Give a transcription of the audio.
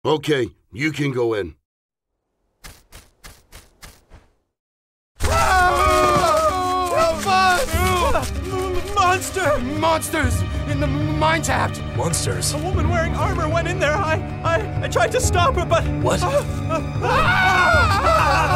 Okay, you can go in. Monsters! In the mine shaft! Monsters? A woman wearing armor went in there. I tried to stop her, but... What?